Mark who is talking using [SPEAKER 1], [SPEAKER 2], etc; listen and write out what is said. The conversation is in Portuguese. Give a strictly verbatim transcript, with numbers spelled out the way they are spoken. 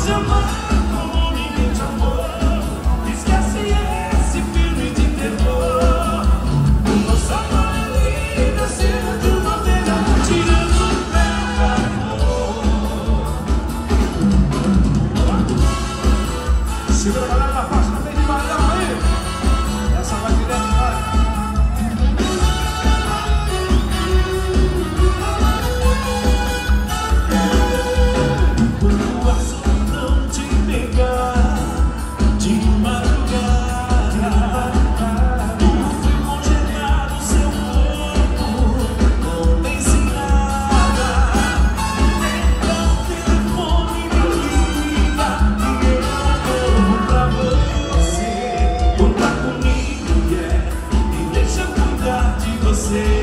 [SPEAKER 1] te amar como ninguém te amou. Esquece esse filme de terror. O nosso amor é lindo, cena de uma vela tirando o pé do amor. Segura a galera da faixa, não vem devagar aí. Essa vai direto, vai. Você